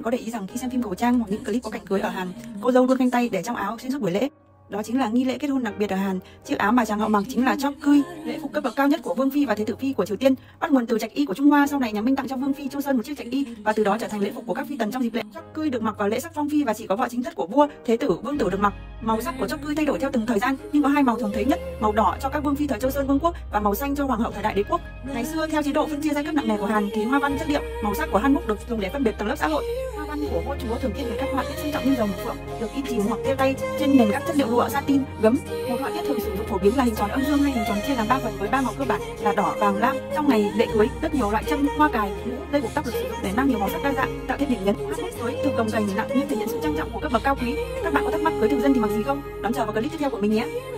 có để ý rằng khi xem phim cổ trang hoặc những clip có cảnh cưới ở Hàn, cô dâu luôn khoanh tay để trong áo xuyên suốt buổi lễ. Đó chính là nghi lễ kết hôn đặc biệt ở Hàn. Chiếc áo mà chàng họ mặc chính là Chokgui, lễ phục cấp bậc cao nhất của vương phi và thế tử phi của Triều Tiên, bắt nguồn từ trạch y của Trung Hoa. Sau này nhà Minh tặng cho vương phi Chu Sơn một chiếc trạch y và từ đó trở thành lễ phục của các phi tần trong dịp lễ. Chokgui được mặc vào lễ sắc phong phi và chỉ có vợ chính thất của vua, thế tử, vương tử được mặc. Màu sắc của Chokgui thay đổi theo từng thời gian, nhưng có hai màu thường thấy nhất: màu đỏ cho các vương phi thời Châu Sơn Vương quốc và màu xanh cho hoàng hậu thời Đại Đế quốc. Ngày xưa theo chế độ phân chia giai cấp nặng nề của Hàn thì hoa văn, chất liệu, màu sắc của hanbok được dùng để phân biệt tầng lớp xã hội. Hoa văn của vua chúa thường thiên về các họa tiết sang trọng như rồng, phượng, được in chìm hoặc thêu tay trên nền các chất liệu lụa, satin, gấm. Một họa tiết thường sử dụng phổ biến là hình tròn âm dương hay hình tròn chia làm 3 phần với 3 màu cơ bản là đỏ, vàng, lam. Trong ngày lễ cưới, rất nhiều loại châm, hoa cài, mũ, dây buộc tóc được sử dụng để mang nhiều màu sắc đa dạng, tạo thêm điểm nhấn. Hanbok cưới thường cồng kềnh nặng nhưng thể hiện sự trang trọng của cấp bậc cao quý. Các bạn có thắc mắc cưới thực dân thì mặc gì không? Đón chờ vào clip tiếp theo của mình nhé.